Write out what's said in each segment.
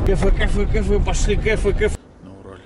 Кафе, пошли, кафе. На Урале.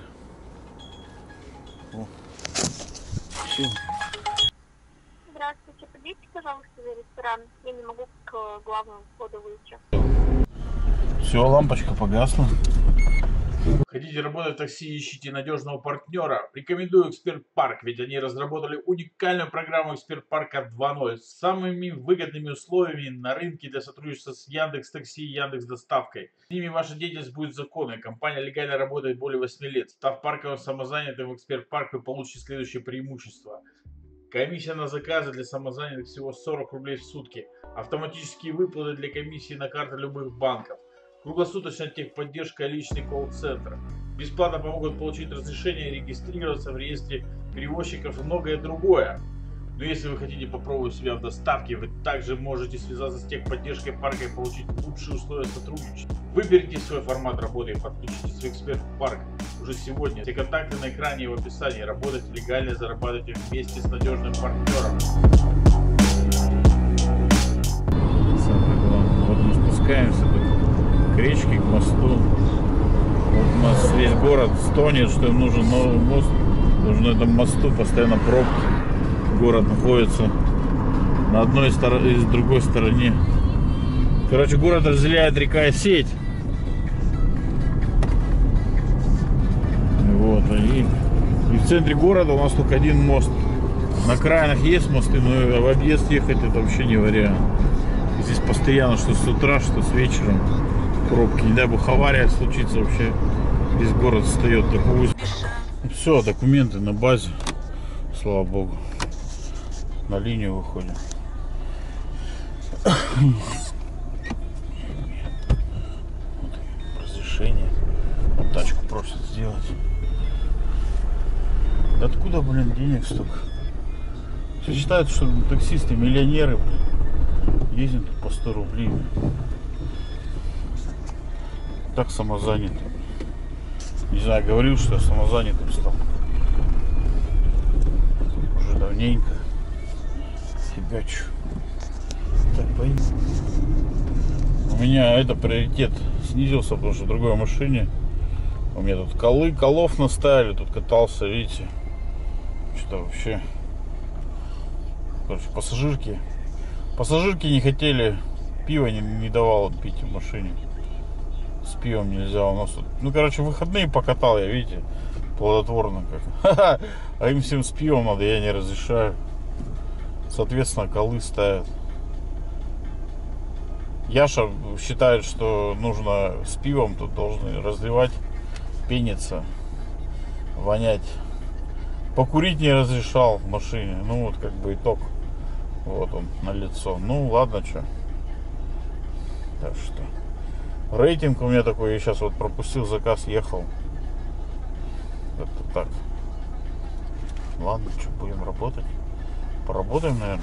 О. Все. Здравствуйте, подъедьте, пожалуйста, за ресторан. Я не могу к главному входу выйти. Все, лампочка погасла. Хотите работать в такси, ищите надежного партнера? Рекомендую Эксперт Парк, ведь они разработали уникальную программу Эксперт Парка 2.0 с самыми выгодными условиями на рынке для сотрудничества с Яндекс.Такси и Яндекс.Доставкой. С ними ваша деятельность будет законной. Компания легально работает более 8 лет. Став парковым самозанятым в Эксперт Парк, вы получите следующее преимущество. Комиссия на заказы для самозанятых всего 40 рублей в сутки. Автоматические выплаты для комиссии на карты любых банков. Круглосуточная техподдержка и личный колл-центр. Бесплатно помогут получить разрешение регистрироваться в реестре перевозчиков и многое другое. Но если вы хотите попробовать себя в доставке, вы также можете связаться с техподдержкой парка и получить лучшие условия сотрудничества. Выберите свой формат работы и подключитесь в Эксперт Парк уже сегодня. Все контакты на экране и в описании. Работайте легально и зарабатывайте вместе с надежным партнером. Самое главное, вот мы спускаемся тут к речке, к мосту. Вот у нас весь город стонет, что им нужен новый мост. Нужно на этом мосту постоянно пробки. Город находится на одной стороне и с другой стороне. Короче, город разделяет река Сеть. Вот, и в центре города у нас только один мост. На окраинах есть мосты, но в объезд ехать это вообще не вариант. Здесь постоянно, что с утра, что с вечером пробки. Не дай бог авария случится, вообще весь город встает. Все, документы на базе, слава богу. На линию выходим. Разрешение. Вот тачку просят сделать. Да откуда, блин, денег столько? Все считают, что таксисты миллионеры, блин. Ездят по 100 рублей. Так самозанят. Не знаю, говорил, что я самозанятым стал. Уже давненько. Фигачу. Так, поедем. У меня это приоритет снизился, потому что в другой машине у меня тут колов наставили, тут катался, видите. Что-то вообще. Короче, пассажирки не хотели, пиво не давало пить в машине. С пивом нельзя у нас тут. Ну, короче, выходные покатал я, видите, плодотворно как. А им всем с пивом надо, я не разрешаю. Соответственно, колы ставят. Яша считает, что нужно с пивом, тут должны разливать, пениться, вонять. Покурить не разрешал в машине. Ну вот как бы итог. Вот он на лицо. Ну ладно, что. Так что. Рейтинг у меня такой. Я сейчас вот пропустил заказ, ехал. Это так. Ладно, что, будем работать. Поработаем, наверное.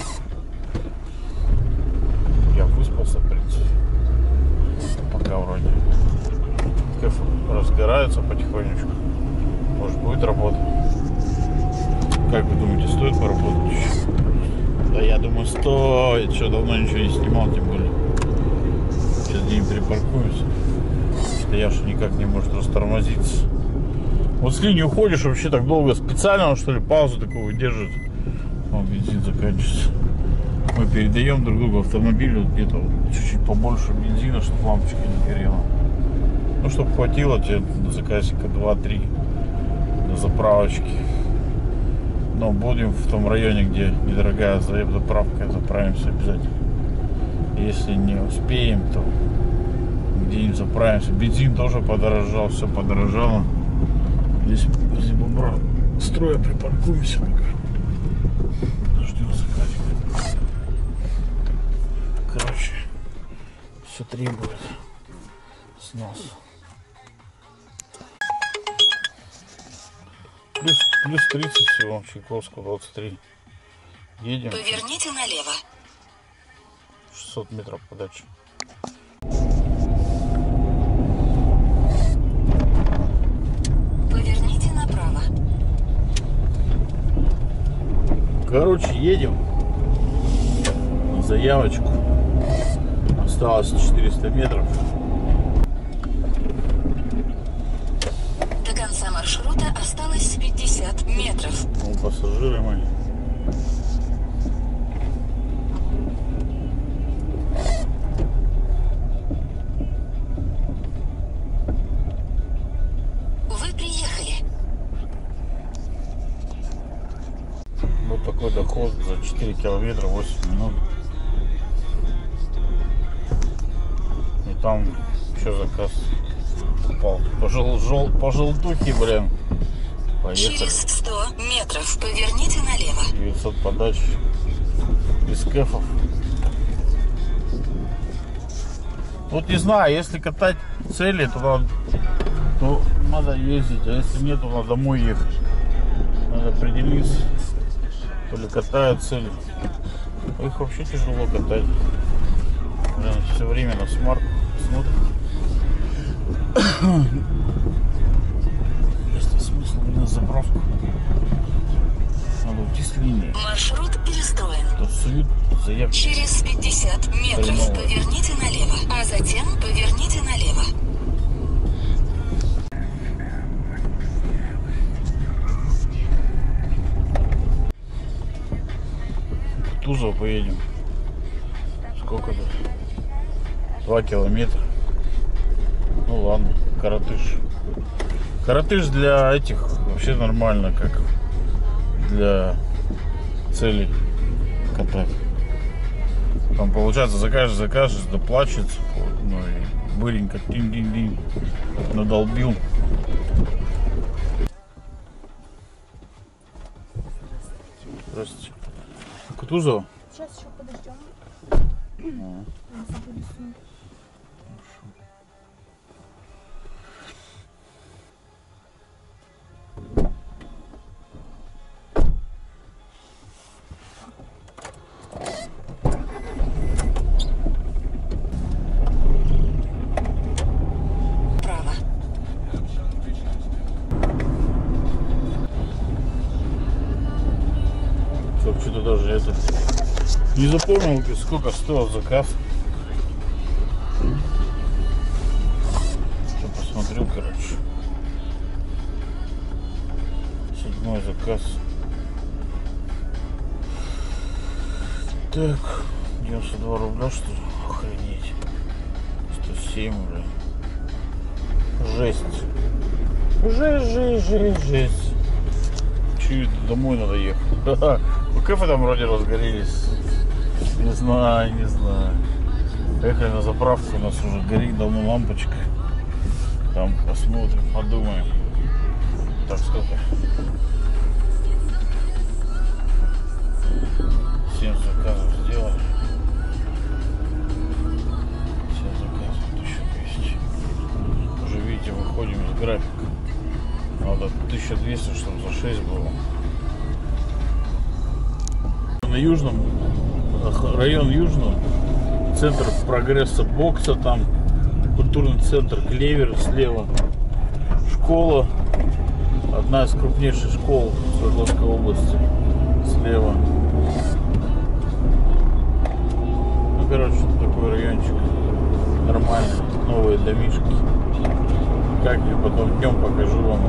Я выспался, в принципе. Пока вроде. Кафе разгорается потихонечку. Может, будет работа. Как вы думаете, стоит поработать еще? Да я думаю, стоит. Что, давно ничего не снимал, тем более. Сейчас где-нибудь припаркуемся. Что Яша никак не может растормозиться. Вот с линии уходишь вообще так долго. Специально, что ли, паузу такую держит. О, бензин заканчивается. Мы передаем друг другу автомобилю где-то вот чуть-чуть побольше бензина, чтобы лампочка не горела. Ну, чтобы хватило тебе до заказика 2-3 до заправочки. Но будем в том районе, где недорогая заправка, заправимся обязательно. Если не успеем, то где-нибудь заправимся. Бензин тоже подорожал, все подорожало. Здесь возле бобра строя припаркуемся пока. Ждем заказика. Короче, все требует снос. Плюс 30 всего, Чайковского 23. Едем. Поверните налево. 600 метров подальше. Поверните направо. Короче, едем на заявочку. Осталось 400 метров. Осталось 50 метров. Ну, пассажиры мои. Вы приехали. Вот такой доход за 4 километра 8 минут. И там еще заказ упал. По желтухе, блин. Поехали. Через 100 метров поверните налево. 900 подач из кэфов. Вот не знаю, если катать цели, то надо ездить, а если нет, то надо домой ехать. Надо определиться, то ли катают цели. Их вообще тяжело катать. Блин, все время на смарт смотрят. Есть ли смысл на заправку? Надо уйти с линии. Маршрут перестроен. Тут суют заявки. Через 50 метров Хреново. поверните налево, а затем поверните налево. В Тузово поедем. Сколько тут? 2 километра. Ну ладно, Каратыш. Каратыш для этих вообще нормально, как для целей катать. Там получается закажешь, доплачивается. Ну и быренько тинь-динь-динь надолбил. Здравствуйте. Кутузова? Сейчас еще подождем. Право. Что-то даже это не запомнил, сколько стоил заказ. Что посмотрел, короче. 7-й заказ. Так, 92 рубля, что ли? Охренеть. 107, блин. Жесть. Жесть. Чуть домой надо ехать. У кафе там вроде разгорелись. Не знаю. Поехали на заправку, у нас уже горит давно лампочка. Там посмотрим, подумаем. Так, сколько? 7 заказов сделали. 7 заказов, 1200. Уже видите, выходим из графика. Надо 1200, чтобы за 6 было. На Южном, район Южного, центр прогресса бокса, там культурный центр Клевер слева, школа, одна из крупнейших школ Свердловской области слева. Ну, короче, такой райончик нормальный, новые домишки. Как-нибудь потом днем покажу вам.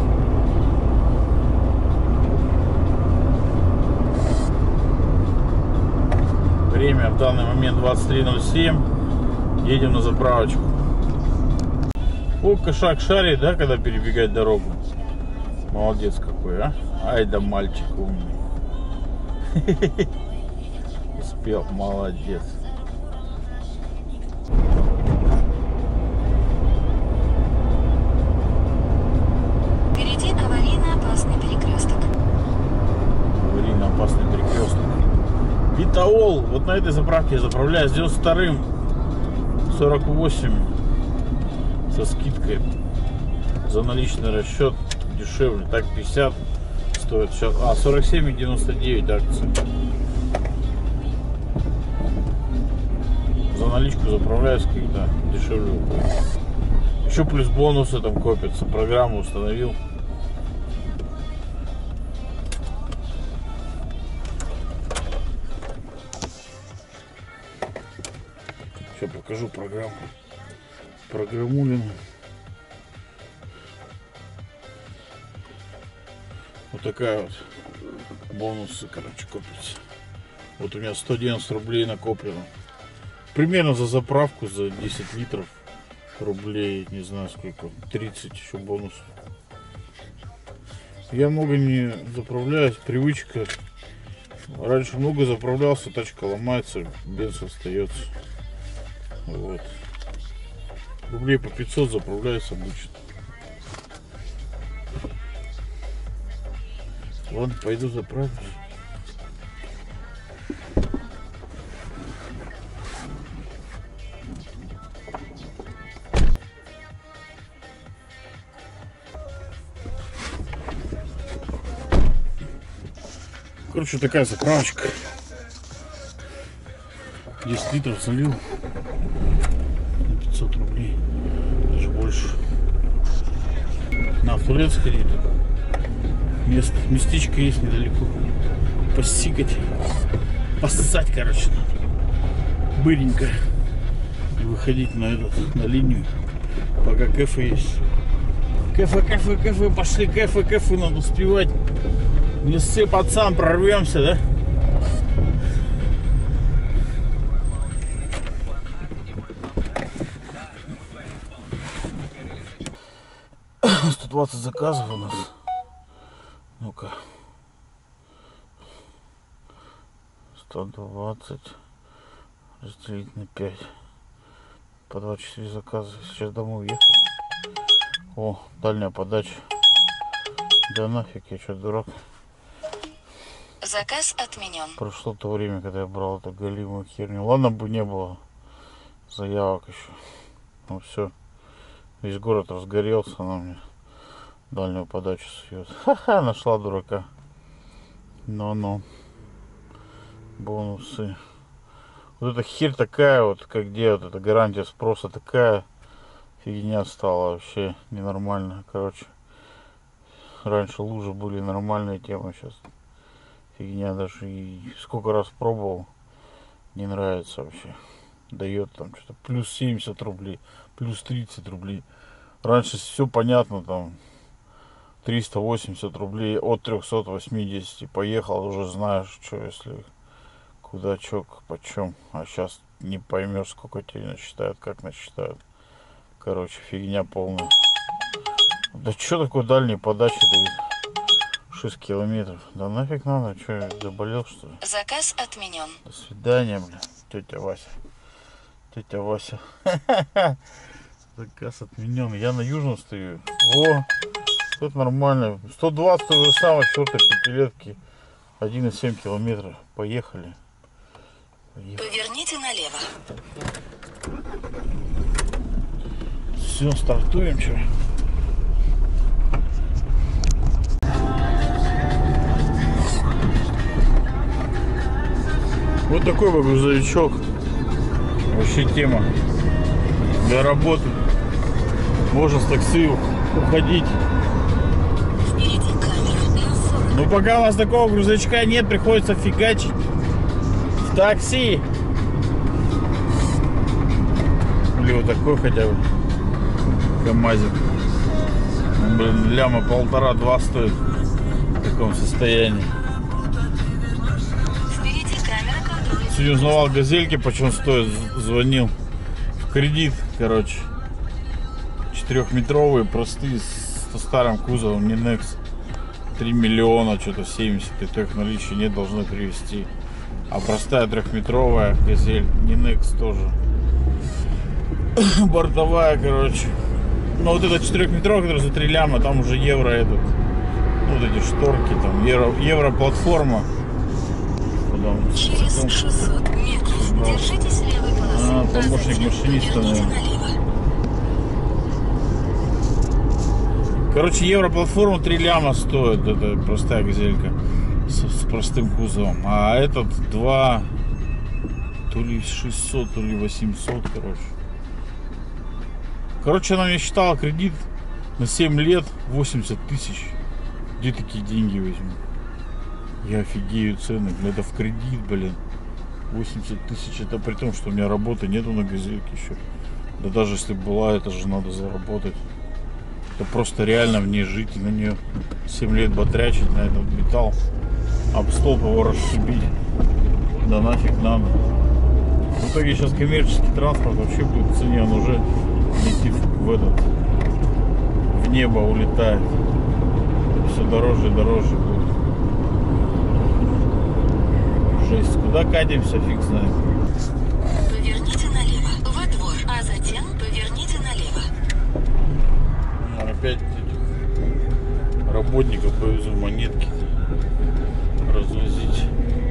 Время в данный момент 23:07. Едем на заправочку. О, кошак шарит, да, когда перебегать дорогу. Молодец какой, а? Ай да мальчик умный. Успел, молодец. Впереди аварийно-опасный перекресток. Аварийно-опасный перекресток. Витаол, вот на этой заправке я заправляюсь, с 92-м 48 со скидкой. За наличный расчет дешевле, так 50 стоит сейчас, 47,99 акции. За наличку заправляюсь, когда дешевле уходит. Еще плюс бонусы там копятся, программу установил. Сейчас покажу программу. Программулину. Вот такая вот бонусы, короче, копятся. Вот у меня 190 рублей накоплено. Примерно за заправку, за 10 литров рублей, не знаю сколько, 30 еще бонус. Я много не заправляюсь, привычка. Раньше много заправлялся, тачка ломается, бенз остается. Вот. Рублей по 500 заправляюсь обычно. Ладно, пойду заправлюсь. Короче, такая заправочка. 10 литров залил. 500 рублей. Даже больше. На туалет сходить. Местечко есть недалеко. Посикать. Поссать, короче. Быренько. И выходить на на линию. Пока кафе есть. Кафе. Пошли кафе. Надо успевать. Не ссы, пацан, прорвемся, да? $120 заказов у нас. Ну-ка. 120 разделить на 5. По 24 заказа. Сейчас домой уехать. О, дальняя подача. Да нафиг, я что, дурак? Заказ отменен. Прошло то время, когда я брал эту галимую херню. Ладно бы не было заявок еще. Ну все. Весь город разгорелся, она мне дальнюю подачу сует. Ха-ха, нашла дурака. Но. Бонусы. Вот эта херь такая вот, как где вот эта гарантия спроса, такая фигня стала вообще ненормальная. Короче, раньше лужи были нормальные темы, сейчас фигня. Даже и сколько раз пробовал, не нравится вообще. Дает там что-то плюс 70 рублей, плюс 30 рублей. Раньше все понятно, там 380 рублей от 380. Поехал, уже знаешь, что если куда, чё, почем. А сейчас не поймешь, сколько тебе насчитают, как насчитают. Короче, фигня полная. Да что такое дальней подачи дают? 6 километров. Да нафиг надо, что, я заболел, что ли? Заказ отменен. До свидания, бля, тетя Вася. Тетя Вася. Заказ отменен. Я на Южном стою. О, тут нормально. 120 уже самое, черта, пятилетки. 1,7 километра. Поехали. Поверните налево. Все, стартуем, что? Вот такой вот грузовичок. Вообще тема для работы. Можно с такси уходить. Впереди камера на 40. Но пока у нас такого грузовичка нет, приходится фигачить в такси. Или вот такой хотя бы КамАЗик. Он, блин, ляма 1,5-2 стоит в таком состоянии. Впереди камера контроля. Сегодня узнавал газельки, почем стоит, звонил. В кредит, короче. 4-метровые, простые, со старым кузовом, не Nex. 3 миллиона, что-то 70, и так в наличии нет, должны привезти. А простая 3-метровая газель, не Nex тоже. Бортовая, короче. Но вот эта 4-метровая, которая за 3 ляма, там уже евро этот. Вот эти шторки, там евро платформа. Потом, Через 600 метров держитесь левой полосы. помощник машиниста, наверное. Короче, европлатформа 3 ляма стоит. Это простая газелька с простым кузовом. А этот 2, то ли 600, то ли 800, короче. Короче, она мне считала кредит на 7 лет 80 тысяч. Где такие деньги возьму? Я офигею цены. Это в кредит, блин. 80 тысяч. Это при том, что у меня работы нету на газельке еще. Да даже если была, это же надо заработать. Это просто реально в ней жить и на нее 7 лет батрячить на этот металл. Об столб его расшибить. Да нафиг надо. В итоге сейчас коммерческий транспорт вообще будет в цене. Он уже летит в небо улетает. Все дороже и дороже будет. Жесть. Куда катимся, фиг знает. Поверните налево, во двор, а затем поверните налево. Опять этих работников повезу монетки развозить.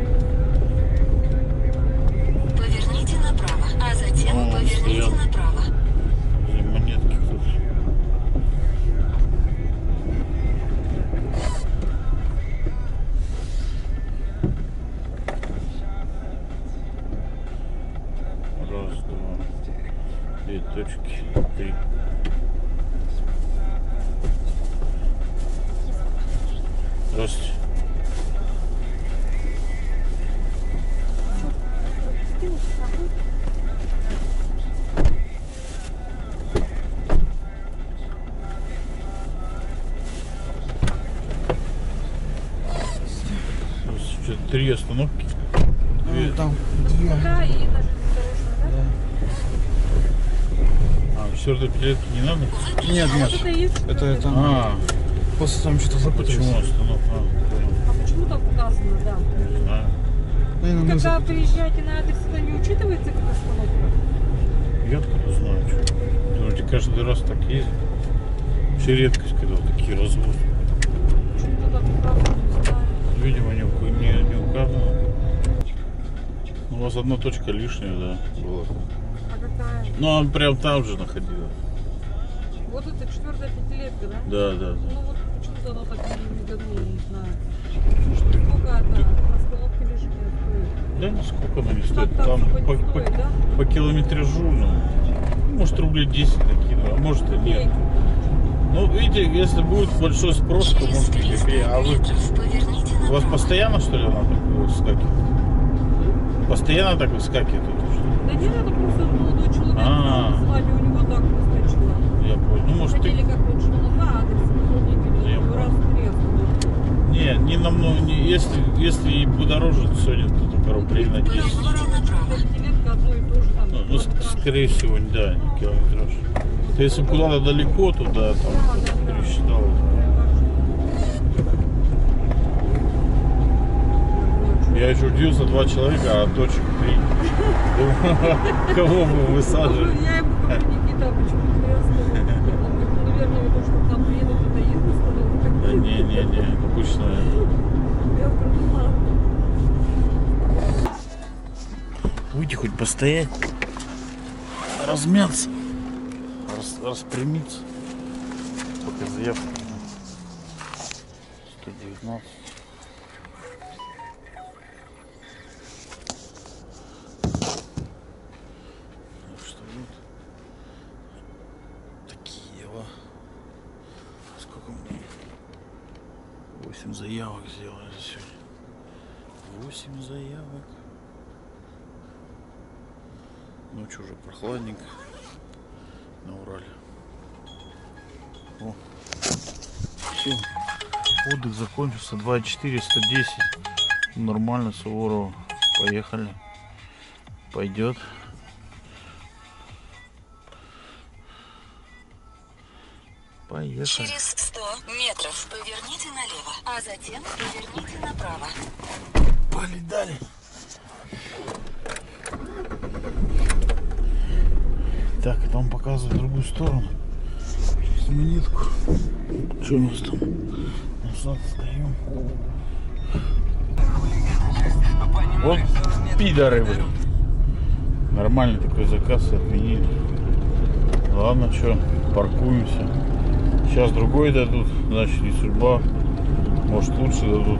Поверните направо, а затем поверните стоят. направо. И монетки тут. Раз, два, 2 точки, 3. Здравствуйте. Что, 3 остановки? Ну, там 2. Да, и даже дорожная, да? А, 4-й пятилетки не надо? Нет, А нет. вот это и есть Это что-то? А, После там что-то запутались. почему остановка? А, понял. А почему так указано, да? Не знаю. Наверное, мы Когда запутались. приезжаете на адрес, это не учитывается как остановка? Я откуда знаю, что. Думаете, каждый раз так ездит? Вообще редкость, когда вот такие развозы. Почему-то так указано, не знаю. Видимо, не указано. У вас одна точка лишняя, да, была. А какая? Ну, он прям там же находилась. Вот это 4-я пятилетка, да? Да, да, да. Ну вот почему-то оно так не годно, я не знаю. Сколько это остановка лишняя стоит? Да нисколько она не Так, стоит. так, Там типа, не по стоит, да? по километражу, ну, может рублей 10 накину, а может и нет. Ну, видите, если будет большой спрос, то Через может и 300 копейки. А вы, метров поверните у вас направо. постоянно, что ли, она так выскакивает? Постоянно так выскакивает? Да нет, это просто молодой человек, А. название у него так выскочило. Я понял. Ну, может, Хотели ты... как лучше на адрес, выполнить, Я раз треснули. Не намного, если и подороже, то сегодня то только рублей на 10. Поверните направо. Пятилетка одно и то же там. Ну, скорее всего, да, километраж. То если бы куда-то далеко, то да, там пересчитал. Я еще удивился, 2 человека, а точек 3. Думаю, кого вы высаживали? Я ему говорю, Никита, а почему ты остановился? Он говорит, ну, наверное, то, что к нам приедут, это есть остановка. Да не, обычно. Я говорю, ну ладно. Выйти хоть постоять, размяться, распрямиться. Пока заявка. 119. Так что вот такие дела. Сколько мы? 8 заявок сделали за сегодня. 8 заявок. Ночью уже прохладненько на Урале. О, все, отдых закончился. 2,4, 110. Нормально, Суворова. Поехали. Пойдет. Поехали. Через 100 метров поверните налево, а затем поверните направо. Полетали. Так, это он показывает в другую сторону. Сейчас монетку. Что у нас там? Назад стоим. Вот пидоры, блин. Нормальный такой заказ отменили. Ладно, что, паркуемся. Сейчас другой дадут, значит не судьба. Может лучше дадут.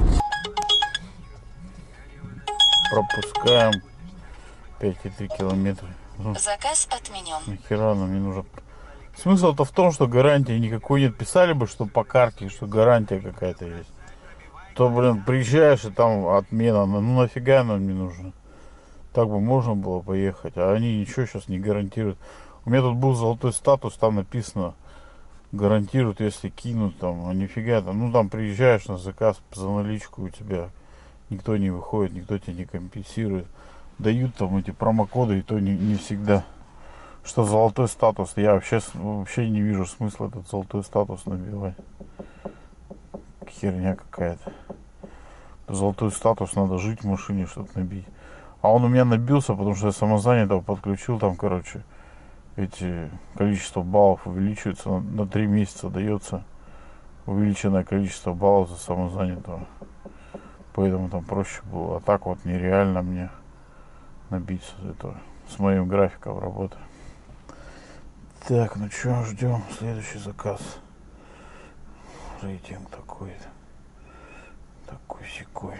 Пропускаем 5,3 километра. Заказ отменен. Нахера нам не нужно. Смысл-то в том, что гарантии никакой нет. Писали бы, что по карте, что гарантия какая-то есть. То, блин, приезжаешь и там отмена. Ну нафига нам не нужно. Так бы можно было поехать. А они ничего сейчас не гарантируют. У меня тут был золотой статус, там написано гарантируют, если кинут там, а нифига там, ну там приезжаешь на заказ за наличку, у тебя никто не выходит, никто тебя не компенсирует. Дают там эти промокоды, и то не всегда. Что золотой статус, я вообще не вижу смысла этот золотой статус набивать. Херня какая-то. Золотой статус надо жить в машине, чтобы набить. А он у меня набился, потому что я самозанятого подключил, там, короче, эти количество баллов увеличивается на 3 месяца, дается увеличенное количество баллов за самозанятого. Поэтому там проще было. А так вот нереально мне набить с моим графиком работы. Так, ну что, ждем следующий заказ. Рейтинг такой-то. Такой-сякой.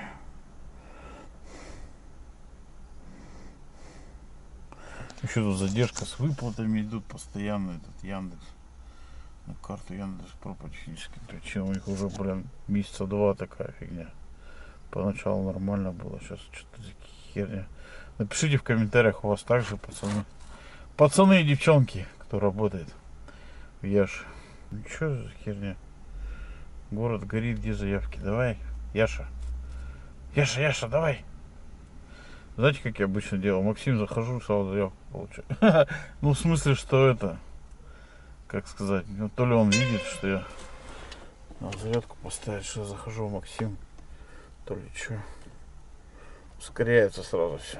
Еще тут задержка с выплатами идут постоянно. Этот Яндекс. На карту Яндекс.Про практически. Причем у них уже, блин, месяца 2 такая фигня. Поначалу нормально было, сейчас что-то за херня. Напишите в комментариях, у вас также, пацаны. Пацаны и девчонки, кто работает в Яше. Ну что за херня? Город горит, где заявки? Давай, Яша. Яша, давай. Знаете, как я обычно делал? Максим, захожу, сразу заявку получаю. Ну, в смысле, что это, как сказать, ну, то ли он видит, что я зарядку поставить, что я захожу в Максим, то ли что. Ускоряется сразу все.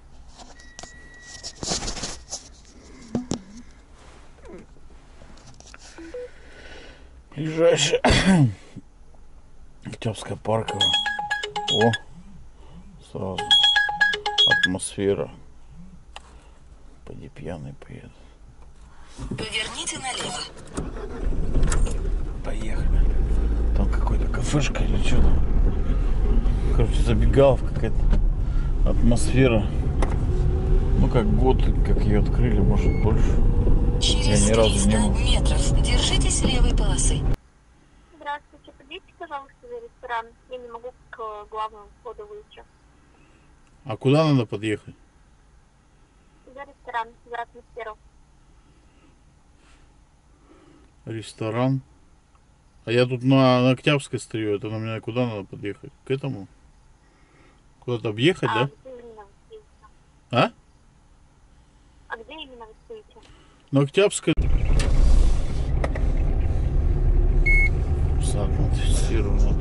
Ближайшая Октябрьская парковая. О, сразу атмосфера. Пойди пьяный поеду. Поверните налево. Поехали. Там какой-то кафешка или что там. Короче, забегаловка какая-то. Атмосфера. Ну как год, как ее открыли, может больше. Через Я ни разу 300 не был. метров держитесь левой полосы. Здравствуйте, подъедьте, пожалуйста, за ресторан. Я не могу к главному входу выйти. А куда надо подъехать? За ресторан, за атмосферу. Ресторан. А я тут на Октябрьской стою. Это на меня куда надо подъехать? К этому? Куда-то объехать, да? Где именно вы стоите? А? А где именно вы стоите? На Октябрьской. Сад модифицирован.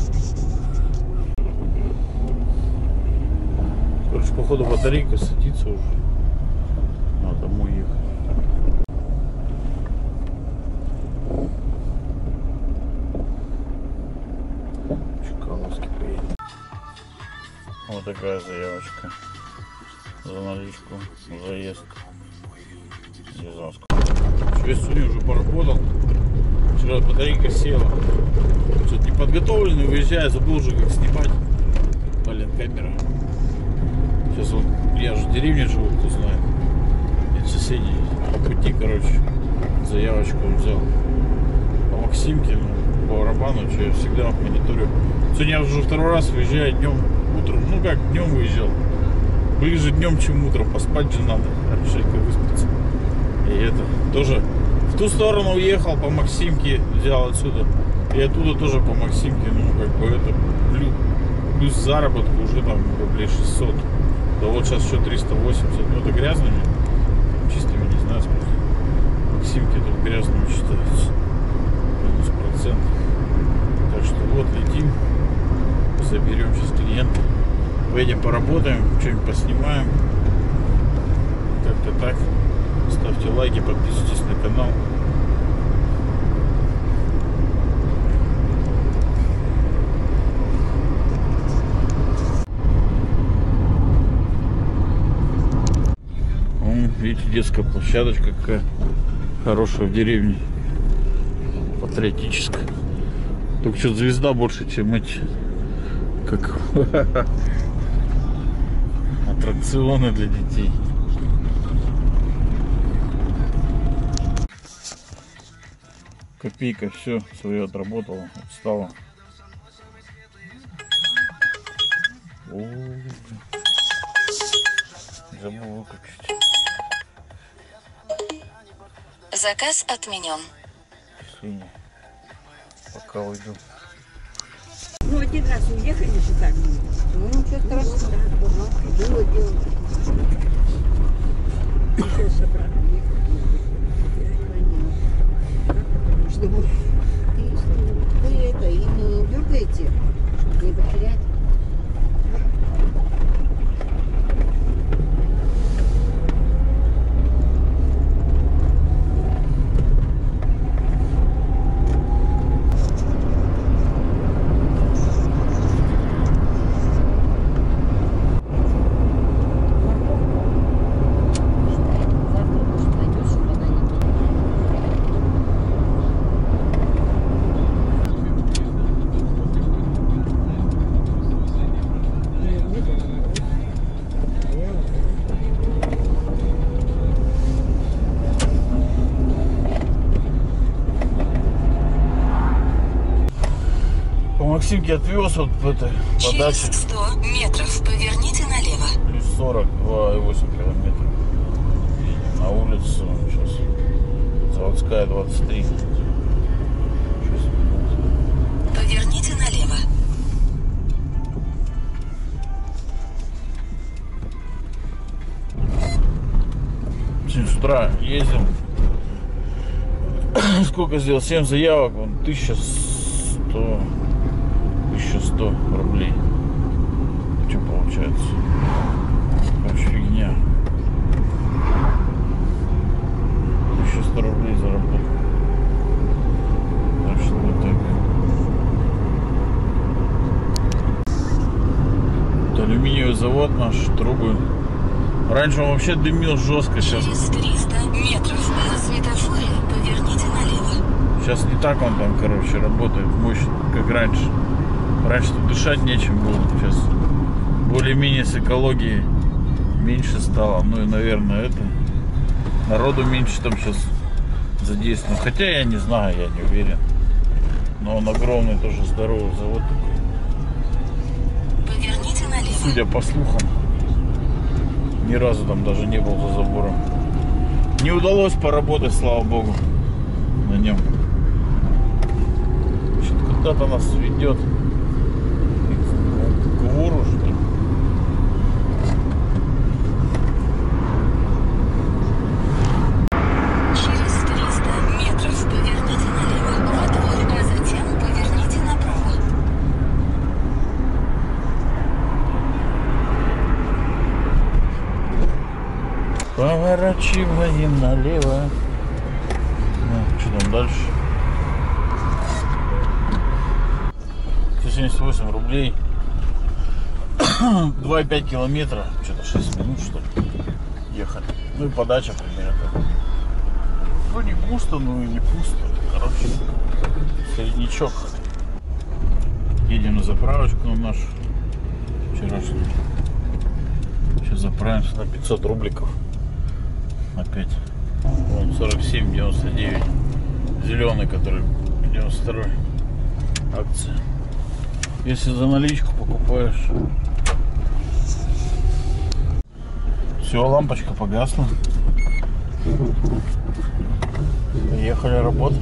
Короче, походу батарейка садится уже. Надо домой ехать. Чкаловский поедет. Вот такая заявочка. За наличку, заезд. Я сегодня уже поработал. Вчера батарейка села. Что-то неподготовленный, уезжая, забыл уже как снимать. Блин, камера. Сейчас вот, я же в деревне живу, кто знает. Нет соседей. По пути, короче, заявочку взял. По Максимке, ну, по барабану, что я всегда мониторю. Сегодня я уже второй раз выезжаю днем, утром. Ну как, днем выезжал. Ближе днем, чем утром. Поспать же надо. Хорошенько выспаться. И это тоже в ту сторону уехал по Максимке, взял отсюда. И оттуда тоже по Максимке, ну как бы это плюс заработку уже там рублей 600. Да вот сейчас еще 380. Ну это грязными, чистыми не знаю сколько. Максимки тут грязными считаются. Минус процент. Так что вот летим. Заберем сейчас клиента. Поедем поработаем, что-нибудь поснимаем. Как-то так. Ставьте лайки, подписывайтесь на канал. Видите, детская площадочка какая хорошая в деревне. Патриотическая. Только что звезда больше, чем эти. Как аттракционы для детей. Копейка все свое отработала, отстала. Забыл выключить. Заказ отменен. Часы пока уйду. Ну, один раз уехали же так. Ну, ничего страшного. Было дело. Сейчас обратно ехали. Чтобы вы это, и не дергаете, чтобы не потерять. Максимке отвез вот в это подаче. Через 100 метров поверните налево. Плюс 42,8 километров. Едем на улицу. Сейчас Заводская 23. 6 минут. Поверните налево. Сегодня с утра ездил. Сколько сделал? 7 заявок. Вон 1100 рублей. Что получается? Короче, фигня. 1100 рублей заработал. Так что вот так. Это алюминиевый завод наш, трубы. Раньше он вообще дымил жестко, сейчас. Через 300 метров на светофоре поверните налево. Сейчас не так он там, короче, работает мощно, как раньше. Раньше тут дышать нечем было. Сейчас более-менее с экологией меньше стало. Ну и, наверное, это народу меньше там сейчас задействовано. Хотя я не знаю, я не уверен. Но он огромный, тоже здоровый завод такой. Поверните налево. Судя по слухам, ни разу там даже не был за забором. Не удалось поработать, слава богу, на нем. Куда-то нас ведет. К вору, что ли? Через 300 метров поверните налево. Во двор, а затем поверните направо. Поворачиваем налево. Ну, что там дальше? 78 рублей. 2,5 километра. Что-то 6 минут, что ли, ехали. Ну и подача примерно. Ну не густо, ну и не пусто. Короче, среднячок. Едем на заправочку на нашу вчерашнюю. Сейчас заправимся на 500 рубликов. Опять. Вон 47,99. Зеленый, который 92 акция. Если за наличку покупаешь. Все, лампочка погасла. Поехали работать.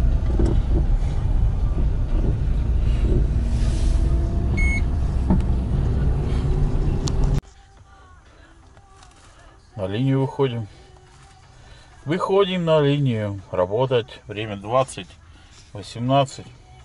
На линию выходим. Выходим на линию. Работать. Время 20:18.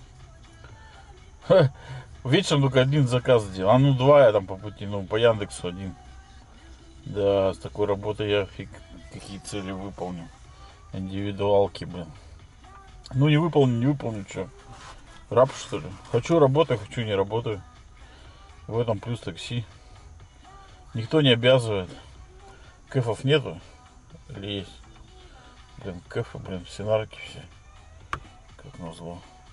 Вечером только один заказ сделал. А ну два я там по пути, ну по Яндексу один. Да, с такой работой я фиг какие цели выполню. Индивидуалки, блин. Ну не выполню, что? Раб, что ли? Хочу работаю, хочу не работаю. В этом плюс такси. Никто не обязывает. Кэфов нету. Или есть? Блин, кэфы, блин, все нарки все. Как назло.